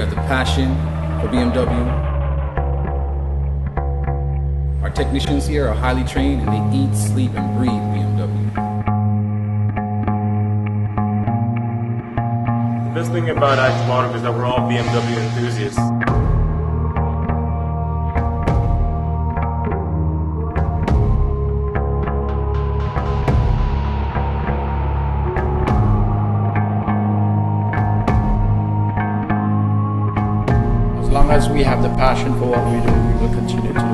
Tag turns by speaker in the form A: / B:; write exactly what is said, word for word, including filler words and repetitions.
A: We have the passion for B M W. Our technicians here are highly trained and they eat, sleep, and breathe B M W.
B: The best thing about Automotive is that we're all B M W enthusiasts.
C: As long as we have the passion for what we do, we will continue to